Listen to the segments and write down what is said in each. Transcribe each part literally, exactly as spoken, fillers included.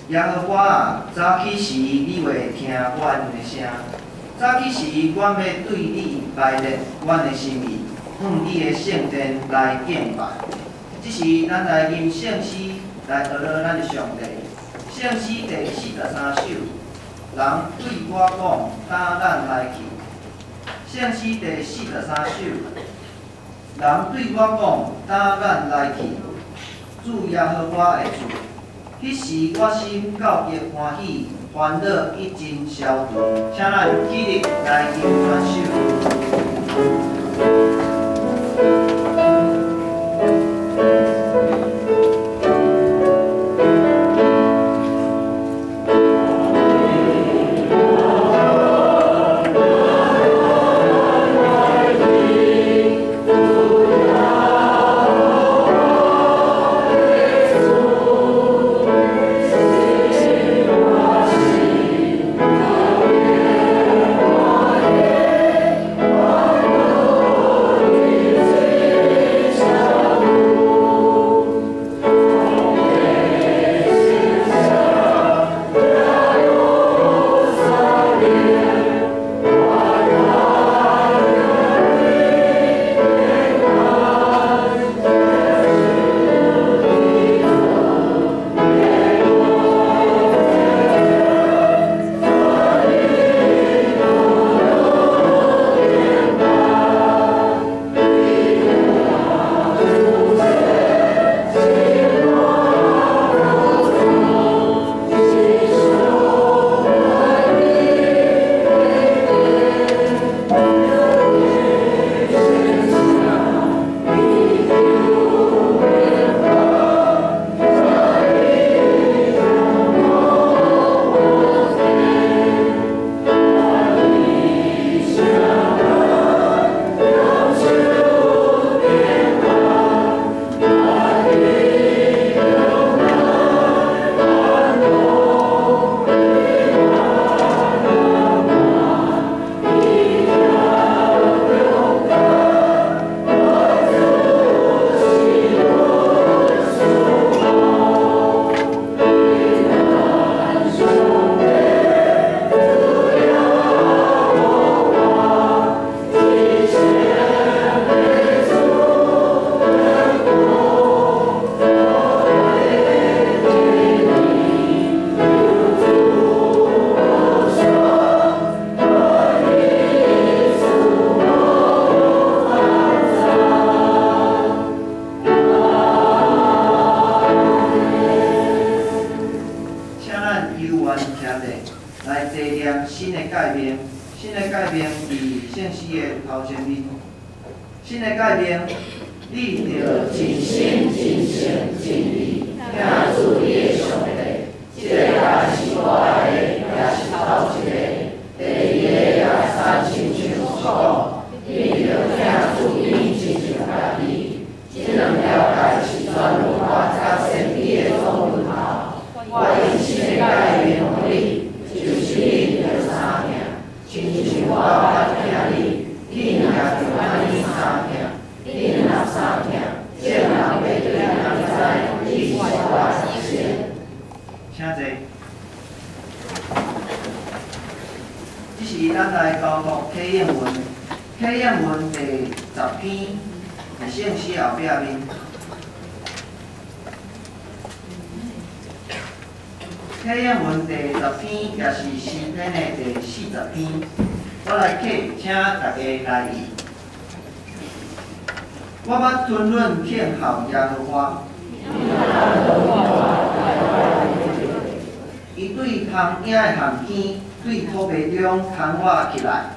耶和华啊，早起时你会听阮的声，早起时阮要对你来列阮的心意，向你的圣殿来敬拜。这是咱来吟圣诗来学了咱的上帝。圣诗第四十三首，人对我讲，打咱来去。圣诗第四十三首，人对我讲，打咱来去。主耶和华的厝。迄时我心够极欢喜，烦恼已经消除。请咱起立来吟全首。新的改变，你着尽心、尽性、尽力，听主你的上帝。这个也是我的，也是头一个。第二个也三亲像讲，你着听主你亲像家己。这两条代是全部我甲先你的总分后，我用新的改变互你，就是你着三听，亲像我捌听你。你若着安尼三听，你若三听，这人要对人知，你是我的先。请坐。这是咱来交读启应文，启应文第十篇，在圣诗后壁面。启应文第十篇，也是诗篇的第四十篇。我来客，请大家来意。我捌吞忍听候耶和华，伊对空野的项圈，对土地中扛我起来。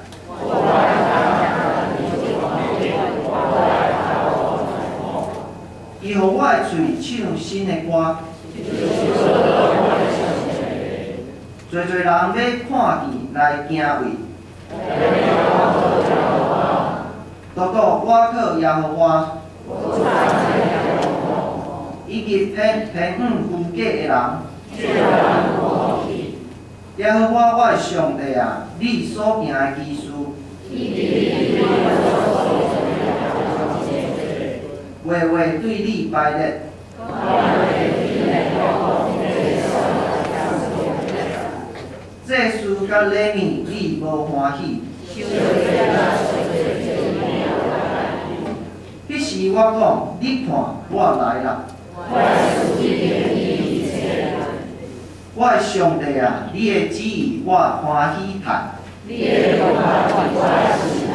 伊互我的喙唱新的歌。侪侪人要看见来敬畏。多多我靠耶和华，以及偏偏远虚假的人。耶和华我的上帝啊，你所行的奇事，话话对你摆列。 甲礼物你无欢喜。迄时我讲，你看我来啦。我的上帝啊，你的旨意我欢喜谈。你的方法我